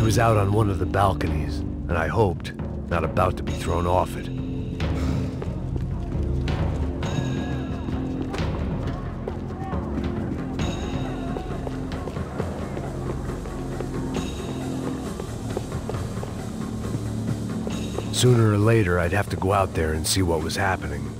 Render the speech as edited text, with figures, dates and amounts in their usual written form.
was out on one of the balconies, and I hoped, not about to be thrown off it. Sooner or later, I'd have to go out there and see what was happening.